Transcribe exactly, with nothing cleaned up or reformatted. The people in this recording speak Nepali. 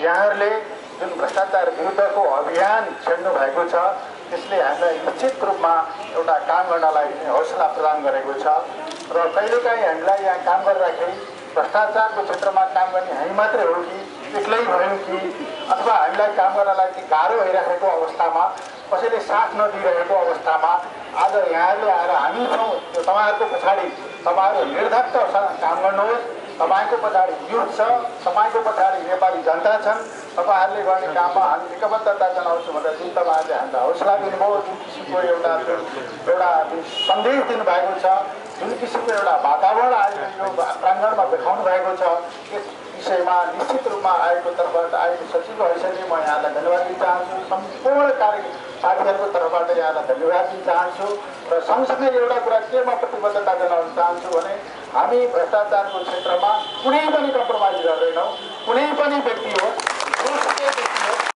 यहाँहरूले जुन भ्रष्टाचार विरुद्धको अभियान छेड्नु भएको छ त्यसले हामीलाई निश्चित रूपमा एउटा काम गर्नलाई हौसला प्रदान गरेको छ र कहिलेकाहीँ हामीलाई यहाँ काम गर्दाखेरि भ्रष्टाचारको क्षेत्रमा काम गर्ने हामी मात्रै हो कि एक्लै भयौँ कि अथवा हामीलाई काम गर्नलाई गाह्रो भइरहेको अवस्थामा कसैले साथ नदिइरहेको अवस्थामा आज यहाँहरूले आएर हामी छौँ त्यो तपाईँहरूको पछाडि तपाईँहरू निर्धक्कसँग काम गर्नुहोस् तपाईँको पछाडि युथ छ तपाईँको पछाडि नेपाली जनता छन् तपाईँहरूले गर्ने काममा हामी एकबद्धता जनाउँछौँ भनेर जुन तपाईँहरूले हामीलाई हौसला दिनुभयो जुन किसिमको एउटा एउटा सन्देश दिनुभएको छ जुन किसिमको एउटा वातावरण आज यो प्राङ्गणमा देखाउनु भएको छ यस विषयमा निश्चित रूपमा आयोगको तर्फबाट आयोगको सचिवको हैसियतले म यहाँलाई धन्यवाद दिन चाहन्छु सम्पूर्ण कार्य साथीहरूको तर्फबाट यहाँलाई धन्यवाद दिन चाहन्छु र सँगसँगै एउटा कुरा के म प्रतिबद्धता जनाउन चाहन्छु भने हामी भ्रष्टाचारको क्षेत्रमा कुनै पनि कम्प्रोमाइज गर्दैनौँ कुनै पनि व्यक्ति